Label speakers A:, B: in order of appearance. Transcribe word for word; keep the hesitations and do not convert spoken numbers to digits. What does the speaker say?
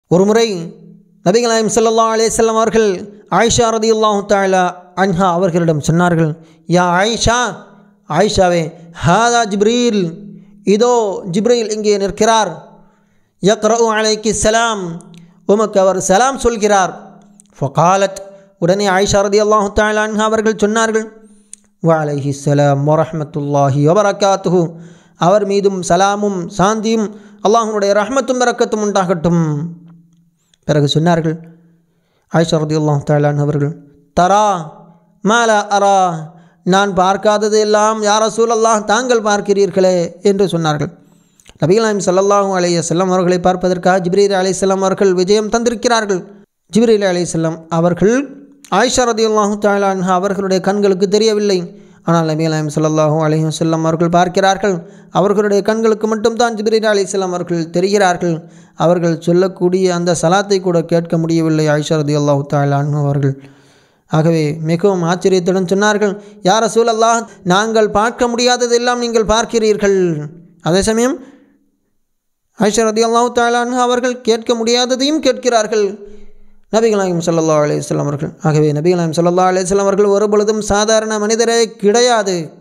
A: ஒரு முறை நபிகள் நாயகம் ஸல்லல்லாஹு அலைஹி வஸல்லம் அவர்கள் ஆயிஷா ரதியல்லாஹு தஆலா அன்ஹா அவர்களிடம் சொன்னார்கள், யா ஆயிஷா, ஆயிஷாவே, ஹாதா ஜிப்ரீல், இதோ ஜிப்ரீல் இங்கே நிற்கிறார், யக்ரஉ அலைக்கி ஸலாம், உமக்கு அவர் சலாம் சொல்கிறார். ஃபகாலத், உடனே ஆயிஷா ரதியல்லாஹு தஆலா அன்ஹா அவர்கள் சொன்னார்கள், வ அலைஹி ஸலாம் வ ரஹ்மத்துல்லாஹி வ பரகாத்துஹு, அவர் மீதும் சலாமும் சாந்தியும் அல்லாஹ்வுடைய ரஹ்மத்தும் பரக்கத்தும் உண்டாகட்டும். பிறகு சொன்னார்கள் ஆயிஷா ரதியல்லாஹு தஆலா அன்ஹா அவர்கள், தரா மாலா அரா, நான் பார்க்காதது எல்லாம் யா ரசூலல்லாஹ் தாங்கள் பார்க்கிறீர்களே என்று சொன்னார்கள். நபிகள் நாயகம் ஸல்லல்லாஹு அலைஹி வஸல்லம் அவர்களை பார்ப்பதற்காக ஜிப்ரீல் அலைஹிஸ்ஸலாம் அவர்கள் விஜயம் தந்திருக்கிறார்கள். ஜிப்ரீல் அலைஹிஸ்ஸலாம் அவர்கள் ஆயிஷா ரதியல்லாஹு தஆலா அன்ஹா அவர்களுடைய கண்களுக்கு தெரியவில்லை. ஆனால் நபிகள் நாயகம் ஸல்லல்லாஹு அலைஹி வஸல்லம் அவர்கள் பார்க்கிறார்கள். அவர்களுடைய கண்களுக்கு மட்டும்தான் ஜிப்ரீல் அலைஹிஸ்ஸலாம் அவர்கள் தெரிகிறார்கள். அவர்கள் சொல்லக்கூடிய அந்த சலாத்தை கூட கேட்க முடியவில்லை ஆயிஷா ரதியல்லாஹு தஆலா அன்ஹா அவர்கள். ஆகவே மிகவும் ஆச்சரியத்துடன் சொன்னார்கள், யா ரசூலல்லாஹ், நாங்கள் பார்க்க முடியாததெல்லாம் நீங்கள் பார்க்கிறீர்கள். அதே சமயம் ஆயிஷா ரதியல்லாஹு தஆலா அன்ஹா அவர்கள் கேட்க முடியாததையும் கேட்கிறார்கள் நபிகள் நாயகம் ஸல்லல்லாஹு அலைஹி வஸல்லம் அவர்கள். ஆகவே நபிகள் நாயகம் ஸல்லல்லாஹு அலைஹி வஸல்லம் அவர்கள் ஒரு பொழுதும் சாதாரண மனிதரே கிடையாது.